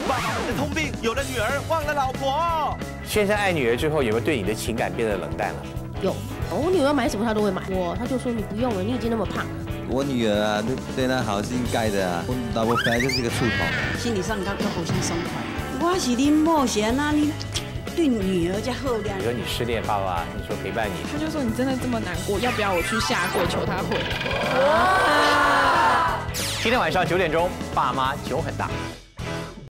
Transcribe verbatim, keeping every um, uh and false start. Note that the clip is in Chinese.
爸爸们的通病，有了女儿忘了老婆。 先生爱女儿之后，有没有对你的情感变得冷淡了？ 有，我女儿买什么她都会买，我她就说你不用了，你已经那么胖了。 我女儿啊，对对她好是应该的啊。我老婆本来就是一个醋头， 心理上刚刚好心松快。我是恁某贤啊，你对女儿才好点。 你说你失恋，爸爸你说陪伴你， 他就说你真的这么难过，要不要我去下跪求他回来？ 今天晚上九点钟，爸妈酒很大。